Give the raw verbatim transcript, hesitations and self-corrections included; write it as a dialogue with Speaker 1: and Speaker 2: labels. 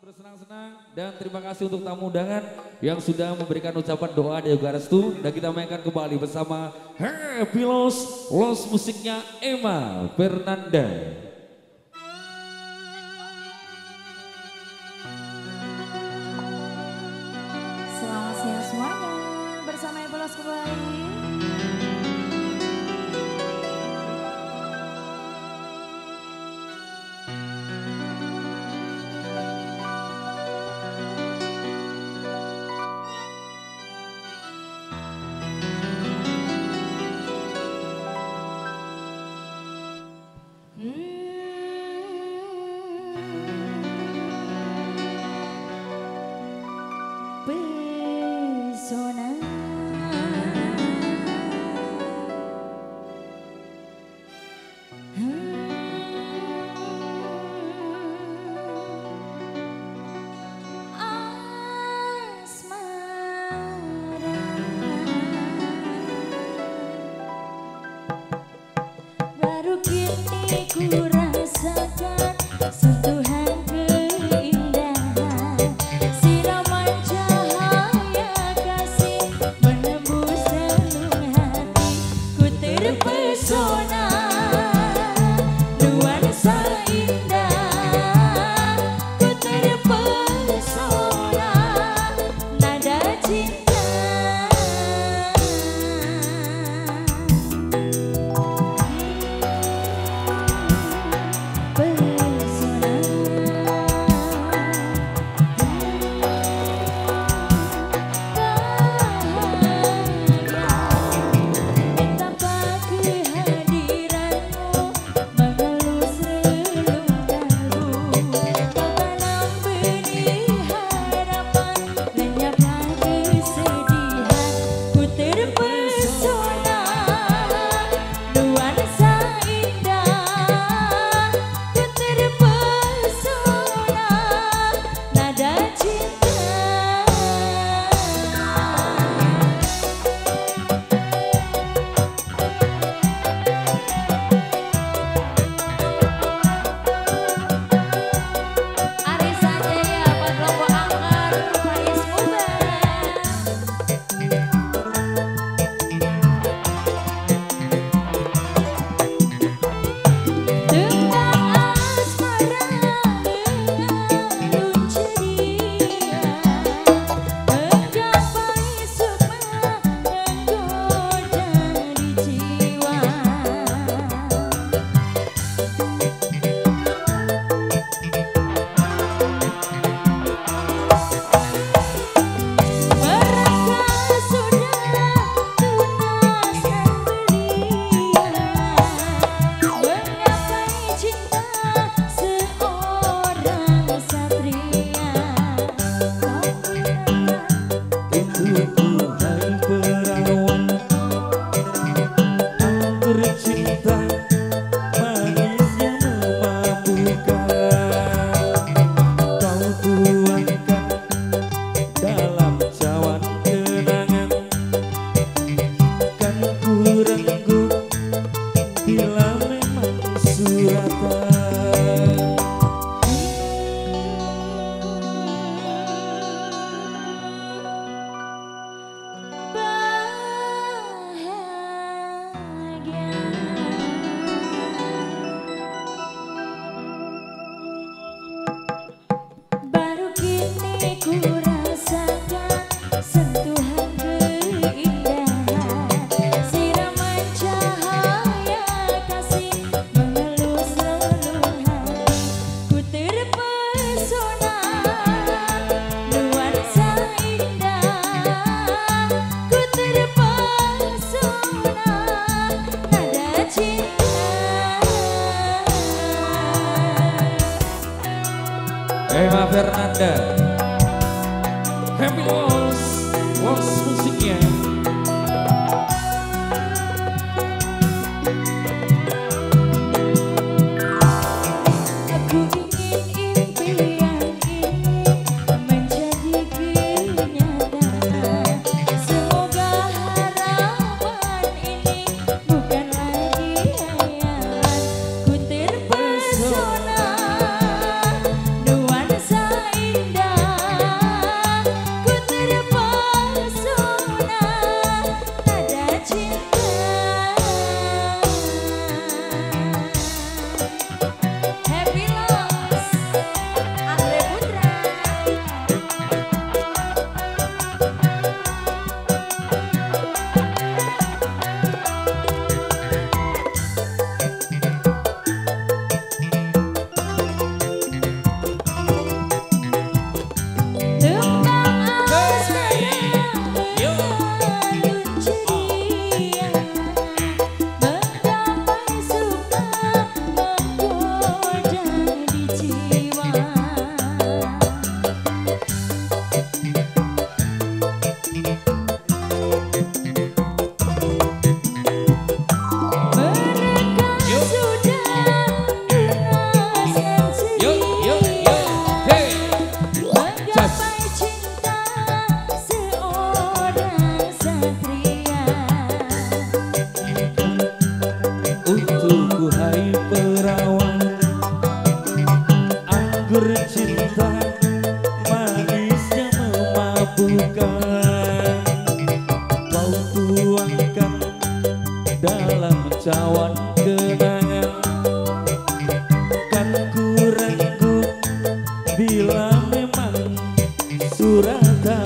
Speaker 1: bersenang-senang dan terima kasih untuk tamu undangan yang sudah memberikan ucapan doa dan juga restu, dan kita mainkan kembali bersama Happy Loss, Loss musiknya Emma Fernanda.
Speaker 2: Selamat siang semuanya, bersama Happy Loss kembali. Pesona asmara, baru kini ku rasakan sentuhan keindahan siraman cahaya kasih menembus relung hati. Ku terpesona nuansa indah, ku terpesona nada cinta.
Speaker 1: Emma Fernanda, Happy Loss, Loss musiknya.
Speaker 2: Aku ingin impian ini menjadi kenyataan. Semoga harapan ini bukan lagi hayalan. Ku terpesona nuansa indah.
Speaker 1: cinta manisnya memabukkan, kau tuangkan dalam cawan kenangan. Kan ku ragu bila memang suratan